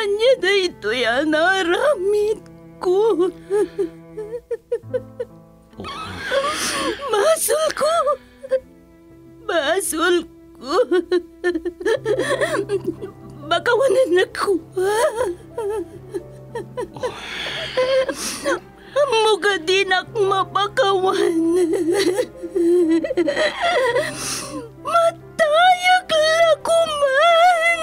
Anya na ito yan naramit ko. Basol ko. Basol ko. Bakawanan ako. Muga din ak mapakawan. Matayag lakuman.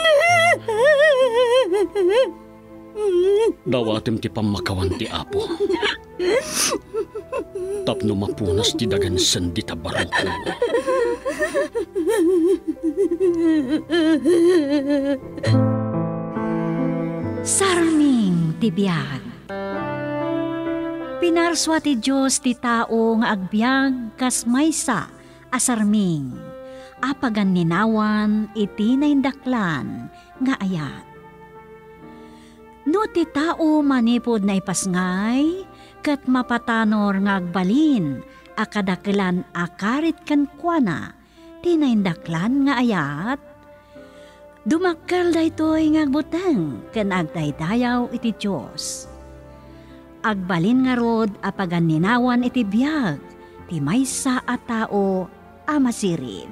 Dawatim ti pamakawan ti Apo. Tapno mapunas ti dagan sandi tabarang ko. Sarming ti biyag. Pinarswa ti Diyos ti tao nga agbyag kas maysa asarming. Apagan ninawan iti naindaklan nga ayat. No ti tao manipod na ipasngay, kat mapatanor nga agbalin, akadakilan akarit kan kuana, ti naindaklan nga ayat. Dumakkel daytoy nga agbuteng, ken agdaydayaw iti Diyos. Agbalin nga rod apagan ninawan iti biyag, ti maysa a tao amasirin.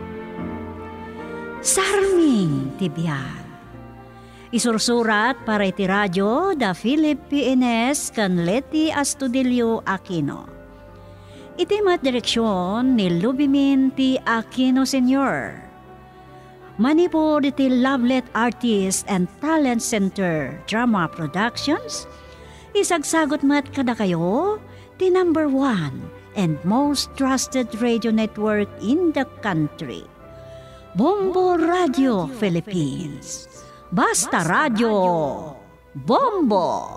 Sarming ti biyag. Isursurat para iti radyo da Philip P.N.S. kan Leti Astudillo Aquino. Iti mat direksyon ni Lubimin T. Aquino Sr. Manipod iti Lovelet Artist and Talent Center Drama Productions. Isagsagot mat kada kayo ti number 1 and most trusted radio network in the country. Bombo Radio Philippines. Basta Radio Bombo!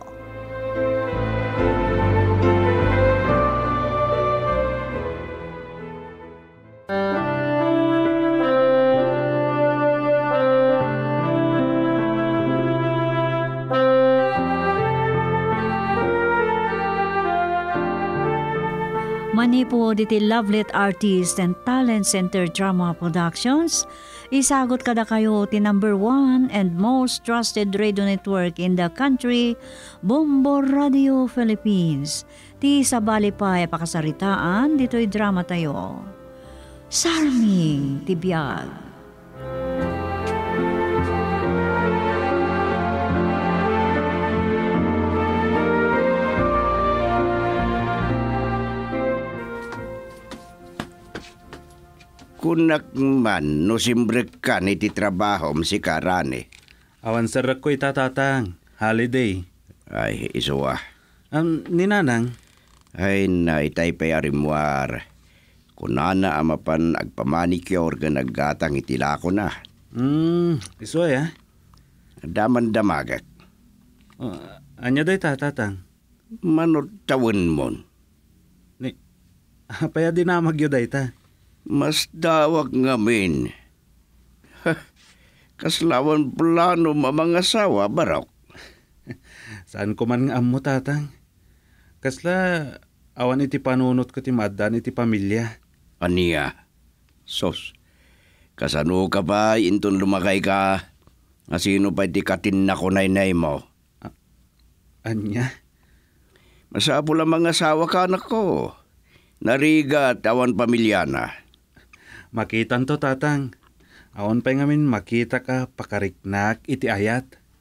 Manipod iti Lovelet Artist and Talent Center Drama Productions. Isagot kada kayo ti number 1 and most trusted radio network in the country, Bombo Radio Philippines. Ti sabali pa pakasaritaan, dito'y drama tayo. Sarming ti biyag. Kunak man no simbrek ka ni ti trabaho si Karane. Awan sarak ko itatatang. Holiday. Ay, isuwa. Ninanang? Ay, naitay pa yarimwar. Kunana amapan agpamanicure ga naggatang itila ko na. Isuwa ya? Daman damagak. Anya day tatatang? Manot tawin mon. Apaya dinamag yun day ta? Mas dawag ngamin. Kaslawan plano mamangasawa, barok. Saan ko man nga amo, tatang? Kasla, awan iti panunot ko ti madan iti pamilya. Aniya, sos, kasano ka ba inton lumakay ka? Asino pa iti katin na kunay-nay mo? Anya? Masapo lang mga asawa ka, anak ko. Nariga at awan pamilya na. Makitan to, tatang. Awan pa ngamin makita ka pakariknak iti ayat.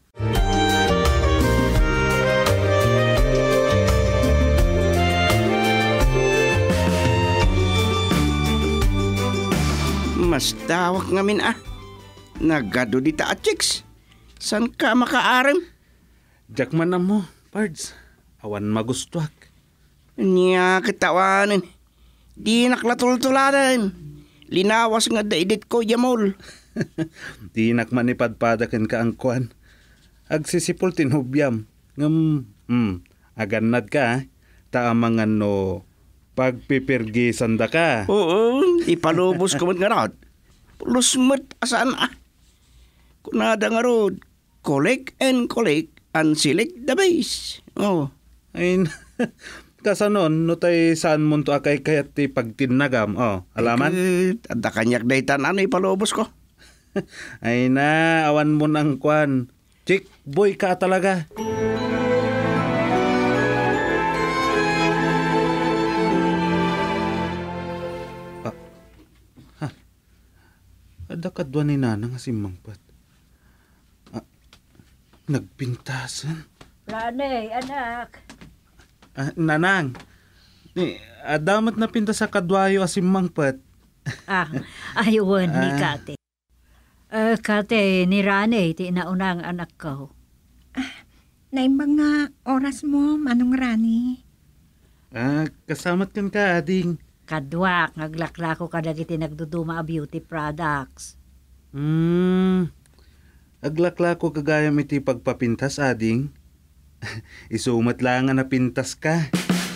Mas dawak ngamin Nagado di ta chicks. San ka makaaram? Jakman na mo, Pards. Awan magustuak. Niya kitawanan. Di naklatultuladan. Linawas nga daidit ko, Jamol. Di nakmanipadpadakin ka ang kuan. Agsisipol tinubyam. Aganad ka, taamangan no pagpipirgisan da ka. Oo, ipalubos ko man nga rod. Lusmet asaan Kunada nga rod, collect and select the base. Oh. Ay, kasanon, no tay saan mo to akay kayat ti pagtinagam. Alaman? Tanda kanyak daytan ipalubos ko. Ay na, awan mo ng kwan. Chick, boy ka talaga. Ada kadwa ni Nanang si Mangpat. Nagpintasan. Ranay, anak. Nanang, damat na pinta sa kadwayo asim Mangpat. Ayun ni Kate. Kate, ni Ranay, ti naunang anak ko. Naimbang nga oras mo, Manong Rani. Kasamat kan ka, ading. Kadwak, ngaglaklako ka dagiti nagduduma a beauty products. Aglakla ko kagayam iti pagpapintas, ading. Isumat lang nga napintas ka.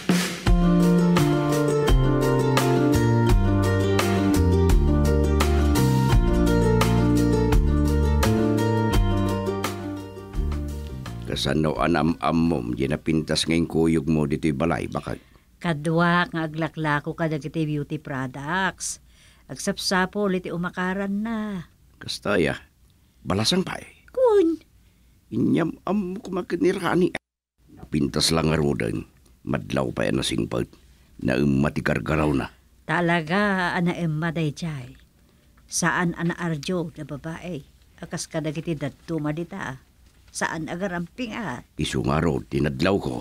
Kasano anam-amom, di napintas ngayong kuyog mo dito'y balay, bakag. Kadwak, ngaglaklako ka dagiti beauty products. Agsapsapo, liti umakaran na. Kastaya, balasang pa eh. Kun, Inyam kumakinirani. Pintas lang arudan, madlaw pa yan na singpad, na matigargaraw na. talaga ana emma day chay. Saan ana arjo na babae? Akas ka dagiti dadto madita. Saan agaramping at? Isungaro, tinadlaw ko.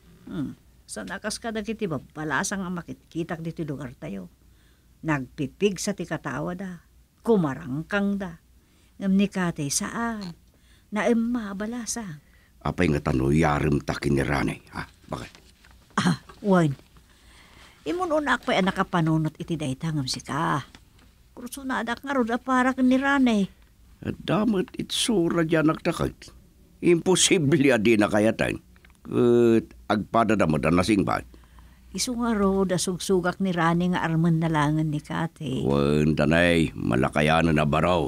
Saan akas ka dagiti babalasang ang makitkitak dito lugar tayo. Nagpipig sa tikatawa da. Kumarangkang da. Ngam ni Kate saan? Na emma balasang. Apay nga tano yarim takin ni Ranay, ha? Bakit? Wan. Imununak pa anak kapanunot iti daytangam si ka. Kursunadak nga ron aparak ni Ranay. At damat itsura dyan nagtakag. Imposible adi na kayatan. At agpada na madanasing bat. Isu nga ro da sugsugak ni Ranay nga arman na langan ni Kate. Wan tanay, malakayanan na baraw.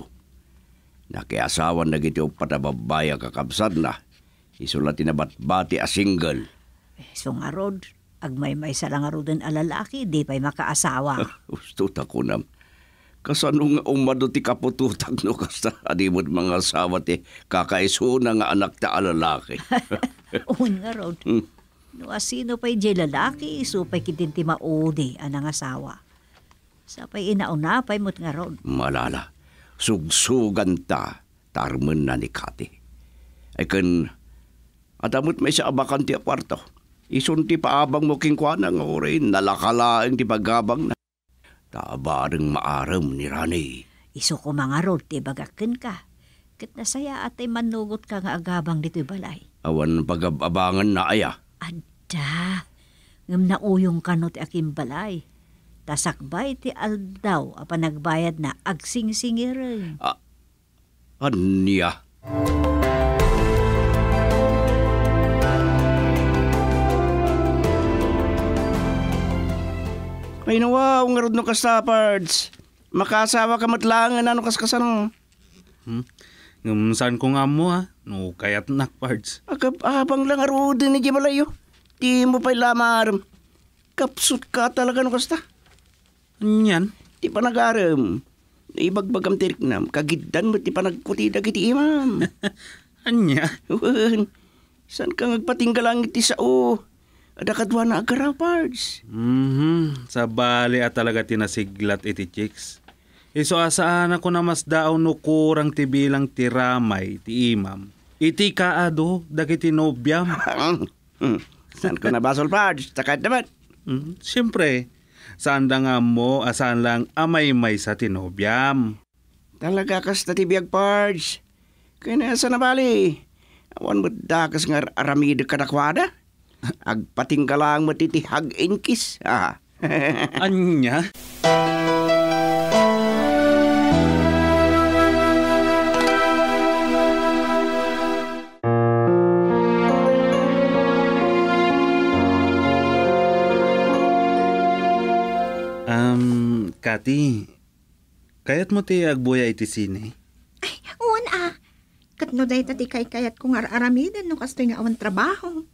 Nakiasawan na giti patababaya kakabsad na. Isulat na batbati a single. Isu nga ro, agmay-may sa lang nga ro din alalaki, di pa'y makaasawa. Gusto ta ko nam. Kasanong umado ti kapututag no kasta adimod mga asawa ti kakaisuna nga anak ta alalaki. Un nga ro. No asino pa'y di lalaki, isu pa'y kitinti maudi anang asawa. Sa pa'y inauna pa'y mo't nga ro. Malala, sugsugan ta, tarmen na ni Kati. Ay kan, adamot may sa abakan ti aparto. Isun ti paabang mo kingkwana nga orin, nalakalaang ti pagabang na. Taabarang maaram ni Rani. Isu ko mga ro, ti bagakin ka. Kat nasaya atay manugot ka nga agabang dito'y balay. Awan pagababangan na aya. Adda, ngam nauyong kanot aking balay. Tasakbay ti aldaw a panagbayad na agsing-singirin. Anya? Ay nawa, ungarod no kastapards. Makasawa ka matlangan ano kaskasano. Saan ko nga mo ha? No, kayat nak parts. Abang lang arodin ni Jibalayo. Di mo pa'y lamaram. Kapsut ka talaga no kasta. Yan? Di pa nag-aram. Ibagbagam tirik nam. Kagidan mo ti pa nagkutida kiti imam. Anya? San ka ngagpatinggalang iti sao? Ada kadwa na agaraw, pards. Sa bali at talaga tinasiglat iti chicks. Iso asaan ako na mas daw no kurang ti bilang tiramay ti imam. Iti kaado, dagiti nobyam. San ka nabasol, pards? Takad naman. Siyempre, saan da nga mo asan lang amay-may sa tinobyam. Talaga kas na tibiyag, pards. Kaya na sa nabali. Awan mo dakas nga aramida kanakwada. Agpatinggalang matitihag inkis. Anya? Kati, kayat mo ti agbuya iti sine? Ay, uwan Katno day tati kayat kong aramidan no kastoy nga awan trabaho.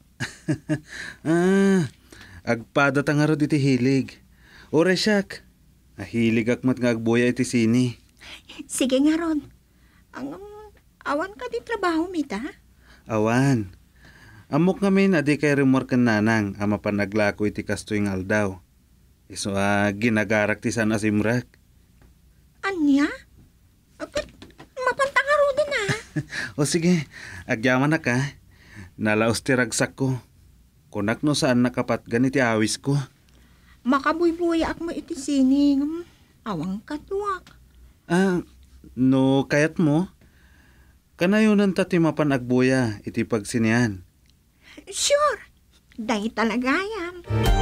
Agpada ta nga ro iti hilig. Ore siyak, nahilig akmat nga agbuya iti sine. Sige nga ron. Ang awan ka di trabaho, mita? Awan. Amok ngamin adi kay rumor ken nanang ama panaglako iti kastoy nga aldaw. Iso ginagarak ti San Asimrak. Anya? Apat, mapantangaro din na. O sige, agyaman na ka. Nalaos ti ragsak ko. Kunak no saan nakapat ganiti awis ko. Makabuybuyak mo iti sining. Awang katuwak. No kayat mo? Kanayunan ta ti mapanagbuya iti pagsinian. Sure. Day talaga yan.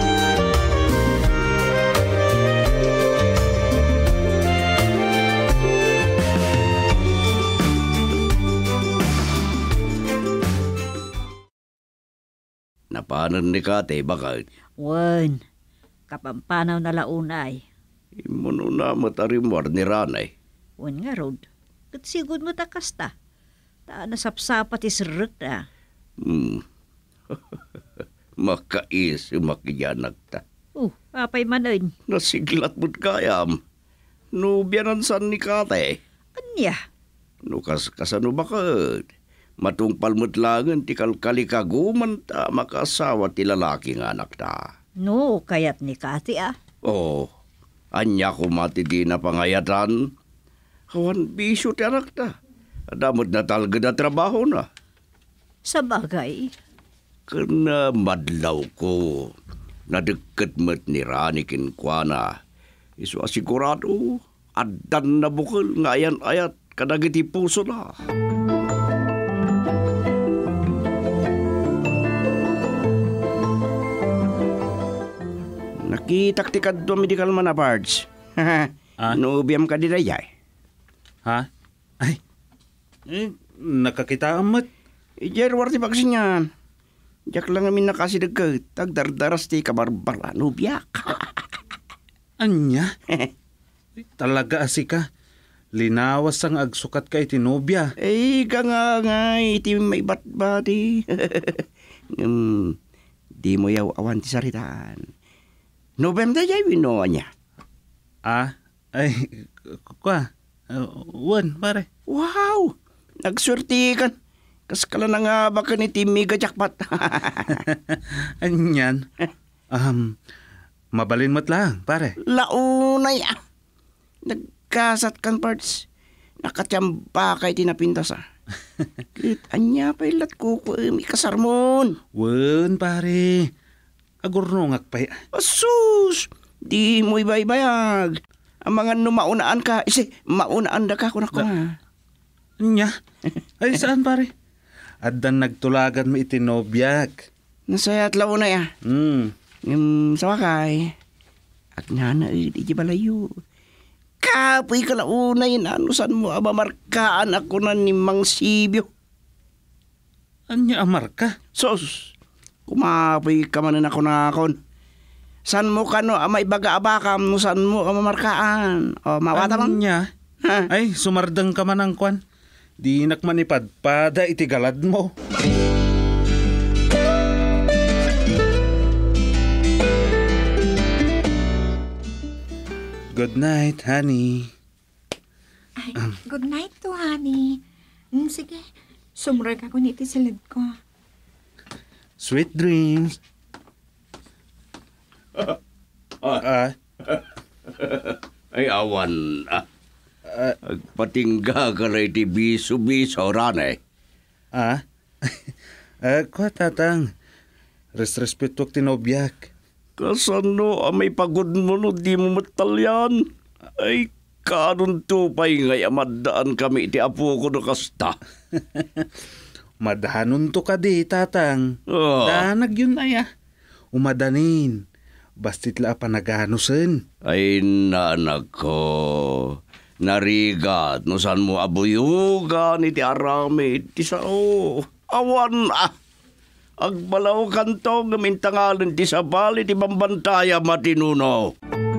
Napanan ni Kate, bakit? Wen, kapampanaw na launay. Imuno na matarimwar ni Ranay. Wen nga rod, katsigod mo takas ta. Ta nasapsapat isrek na. Makais, makiyanak ta. Apay manin. Nasiglat mo't kayam. Nubyanan san ni Kate. Anya? Nukas kasano bakit? Matungpal mo't langan ti kalkalikaguman ta makasawa ti lalaking anak ta. No, kayat ni Kati Oh, anya kumati di na pangayatan. Kawan bisyo ti anak ta. Adamot na talaga na trabaho na. Sa bagay. Kana madlaw ko. Nadagkat mo't ni Rani kinkwana. Iso asigurado. Adan na bukal ngayan ayat kadagiti puso na. Nakitaktikad to medical man na parts. Nubiam ka di dayay. Ha? Ay, nakakita amat. Ijer warti baksinyan. Jak lang amin nakasidag tagdardaras ti kabarbara nubiak. Anya? Talaga asika. Linawas ang agsukat kay tinobya. Ka nga, iti may batbati. Di mo yaw awan ti saritaan. Novem da jay winoa niya. Ay, Wan, pare. Wow! Nagsurti kan. Kaskala na nga baka ni Timmy jackpot. Anyan. Mabalin mo't lang, pare. Launay Nagkasat kan parts. Nakatiyamba kay tinapintas Anya pa ilat ko ikasarmon. Wan, pare. Agurnongak pa. Asus! Di mo ibaybayag. Ang mga maunaan ka. Maunaan da ka ko na ko. Anya? Ay, saan pare? Adan nagtulagan mo itinobyak. Nasayat launay sa wakay. Agnana di balayo. Kapoy ka launay nanusan mo abamarkaan ako na ni Mang Sibyo. Anya amarka? Sos, kumapoy ka man ako na akon. San mo ka no, may baga-abakam no san mo mamarkaan. O, mawata man? Anya? Ay, sumardang ka man ang kwan. Di nakmanipadpada itigalad mo. Good night, honey. Ay, good night to, honey. Sige, sumurag ako niti silid ko. Sweet dreams. Ay, awan. Agpatingga ka rin ti biso-biso ranay. Kwa tatang. Respetuak tinobyak. Kasano may pagod mo no di mo matalyan? Ay, kanon tupay ngay amadaan kami iti apo ko no kasta. Madahanon to ka di, tatang. Danag yun ay umadanin. Bastit la panaganusen. Ay, nanak ko. Narigat, no saan mo abuyugan iti arami iti sao. Awan Agbalaw kanto gamintangalan ti sabali ti bambantaya matinuno.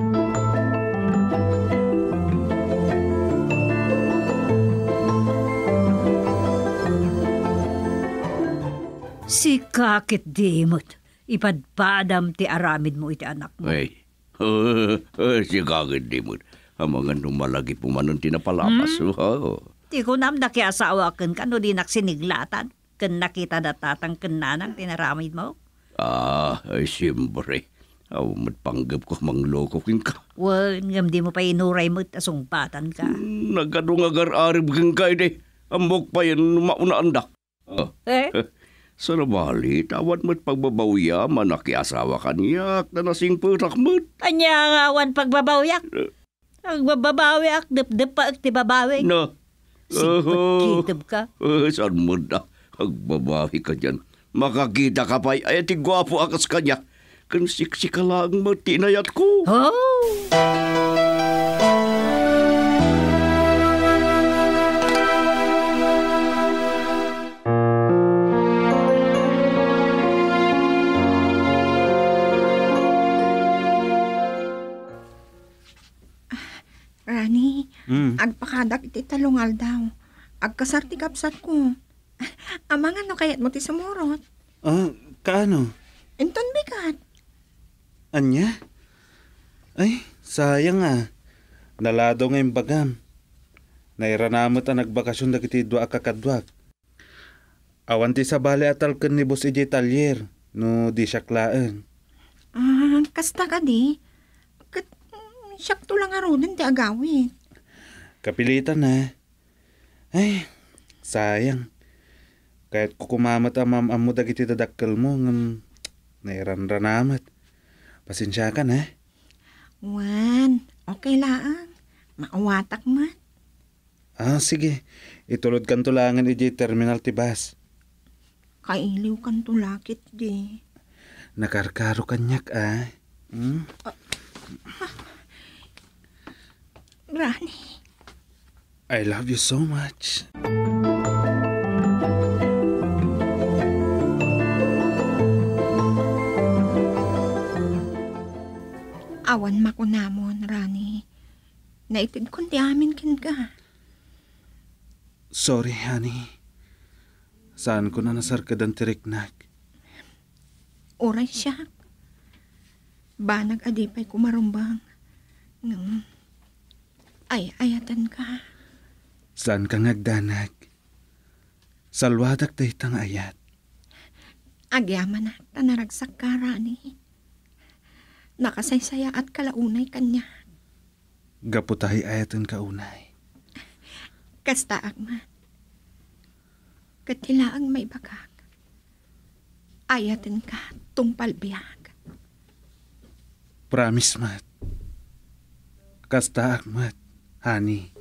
Si kakit dimot. Ipadpadam ti aramid mo iti anak mo. Ay, si kakit dimot. Ang mga numalagi pumanon tinapalapas. Ti ko namda ki asawa ken kano di naksiniglatan. Kan nakita datatang kananang tinaramid mo? Ay siyempre. Matpanggap ko manglokokin ka. Well, ngam di mo pa inuray mo tasungpatan ka. Nagadong agar-arib kang kayo de. Ambok pa yan maunaan da. Sa nabali, tawad mo't pagbabawya, manakiasawa kanyak na nasing putak mo't. Anya nga awan pagbabawyak. Ang bababawi dep pa ti babawi. Na. Sipag-kitib ka. Saan mo da? Agbabawi ka dyan. Makakita ka pa, ay tigwapo akas kanya. Kan siksi ka lang matinayat ko. Oh! Rani, agpakadak iti talungal daw. Agkasarti kapsat ko. Amang ano kayat mo ti sumurot? Kaano? Inton bigat. Anya? Ay, sayang Nalado ngayong bagam. Nairanamot ang nagbakasyon dagiti dua kakadwak. Awan ti sa bali atal ken ni Boss EJ Talyer, no di siya klaan. Kasta ka di. Siyakto lang arunin ti agawin. Kapilitan Ay, sayang. Kahit kukumamat ang mamam mo dagiti dadakkel mo, nairanranamat. Pasensya ka na. Wan, okay lang. Maawatak man. Sige. Itulod kan tulangan iti terminal ti bus. Kailiw kan tulakit di. Nakarkaro kanyak Rani. I love you so much. Awan makunamon, Rani. Naitid kundi amin kin ka. Sorry, honey. Saan ko na nasarkad ang tiriknak? Oray siya. Banag adipay kumarumbang. Ayatan ka. Saan ka ngagdanag? Salwadak day tang ayat. Agyaman na tanaragsak ka, Rani. Nakasaysaya at kalaunay kanya. Gaputay ayatan kaunay. Kasta agman. Katilaang may bagag. Ayatan ka tungpalbiyag. Promise, mat. Kasta agmat, honey.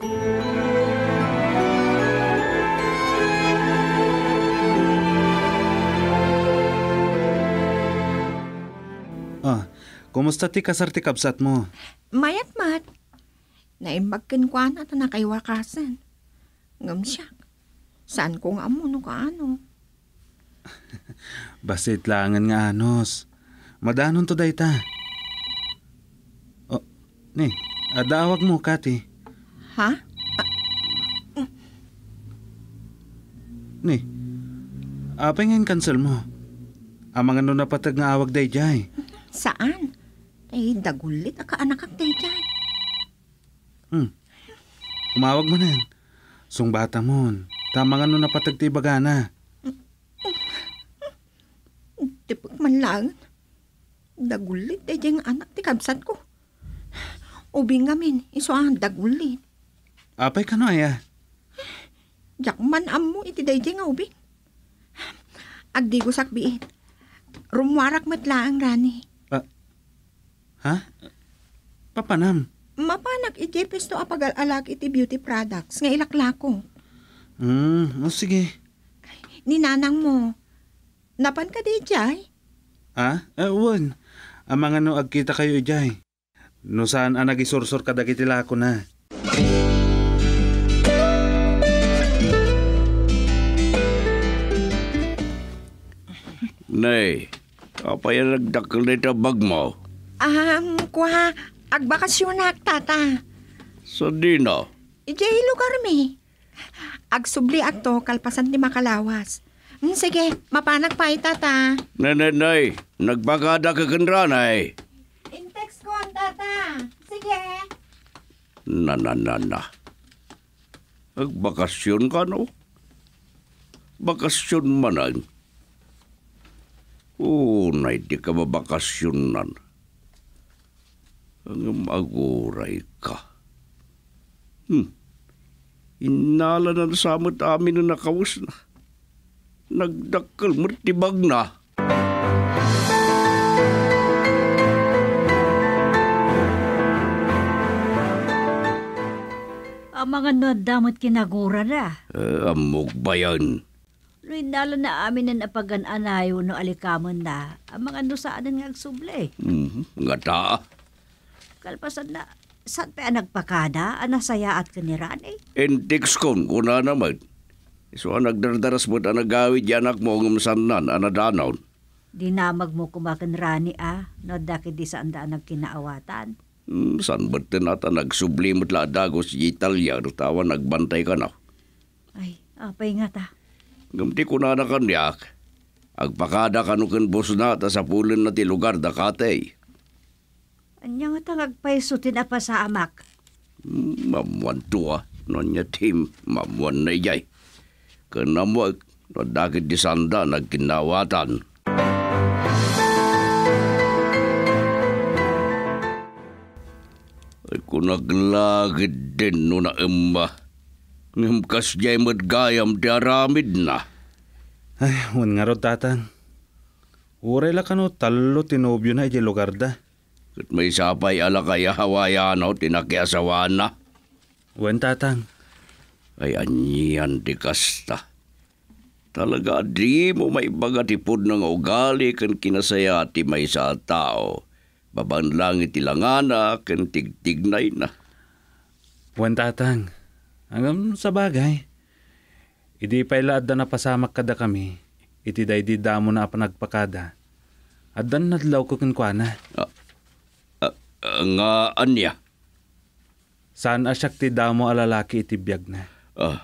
Kumusta ti kasar ti kapsat mo? Mayat mat. Naimbagkin ko na ito na kay wakasan. Ngam siya. Saan ko nga mo no kaano? Basit langan nga anos. Madanon to day ta. Adawag mo, Kati. Ha? Apay ngayon cancel mo. Amang ano na patag nga awag day jay. Saan? Ay, dagulit ka anak kag day dyan. Umawag mo na. Sung bata mo. Tamang ano na patag ti bagana. Tipag man lang. Dagulit day dyan anak ti kabsat ko. Ubing gamin, iso ang dagulit. Apay ka no aya? Jakman amo iti day dyan nga ubing. Agdi ko sakbiit. Rumwarak matlaang, Rani. Ha? Papanam? Mapanak iti pesto apag-alag iti beauty products nga ilaklako. Sige. Ninanang mo. Napan ka di jay? Wan. Amang ano agkita kayo ijay. No saan nagisursor ka dagiti lako na. Nay, apa yan nagdakil na itabag mo? Kuha, agbakasyon na tata. Sa dino? Ijay lugar mi. Agsubli akto kalpasan ti makalawas. Sige, mapanak pa tata. Nay, nagbagada ka kanranay. In-text ko ang tata. Sige. Na. Agbakasyon ka no? bakasyon manan. Unay di ka mabakasyonan. Ang maguray ka. Inala na nasamot amin na nakawas na. Nagdakkel mertibag na. Ang mga nadamot kinagura na. Amok ba yan? Luindala na amin na napagan-anayo no alikamon na. Ang mga nusaanan nga agsuble. Nga taa. Kalpasan na, saan pa nagpakada? Anasaya at kaniran eh. Intix kon, kuna naman. So nagdardaras mo na nagawid yan anak mo ng sanan, anadanaw. Dinamag mo kumakanrani no daki di saan daan nagkinaawatan. San ba't nata nagsublimot la dagos si Italia, tawa nagbantay ka na. Ay, apay nga ta. Gamti ko na kanyak. Agpakada ka nukin bus na ta sa pulin na ti lugar da katay. Anya nga tangagpaysutin apa sa amak. Mamuan tuwa, nonya team, mamuan na iyay. Kanamuag, no dagit di sanda nagkinawatan. Ay kung naglagid din no na emma. Ngimkas jay madgayam di aramid na. Ay, wan nga ro tatang. Uray la ka no, talo tinobyo na iti lugar da. Kat may sapay ala kaya hawayanaw tinakiasawa na. Wan tatang. Ay anyan di kasta. Talaga di mo may bagatipod ng ugali kan kinasaya ti may sa tao. Baban lang itilangana kan tigtignay na. Wan tatang. Hanggang sa bagay. Idi pa ilaad na napasamak kada kami. Iti day di damo na panagpakada. Adan nadlaw ko kinkwana. Nga anya? Saan asyak ti damo alalaki iti biyag na?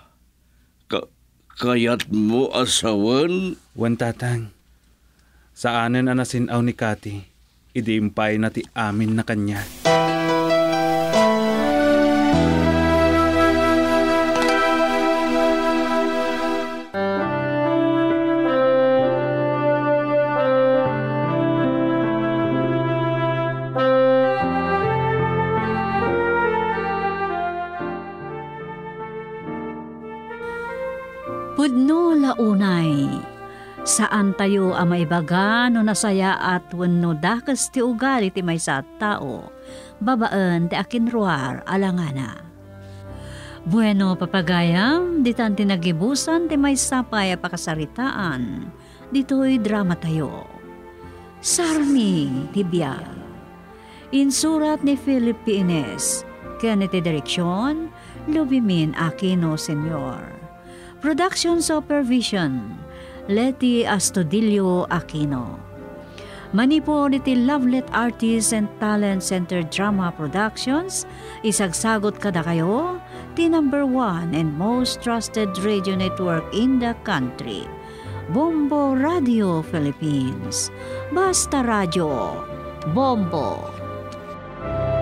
Kayat mo asawan? Wan tatang. Saanen anasinaw ni Kati. Idi impay na ti amin na kanya. Pudno launay, saan tayo amay baga no nasaya at wenno dakas ti ugali ti may sa tao, babaan ti akinruar alangana. Bueno papagayam, ditan tinagibusan ti may sapay pakasaritaan, dito'y drama tayo. Sarming tibiyag. Insurat ni Philip P. Ines, Kennedy Direksyon, Lubimin Aquino Sr. Production Supervision, Leti Astudillo Aquino. Manipod iti Lovelet Artists and Talent Center Drama Productions, isagsagot kada kayo, ti #1 and most trusted radio network in the country. Bombo Radio Philippines. Basta Radio. Bombo.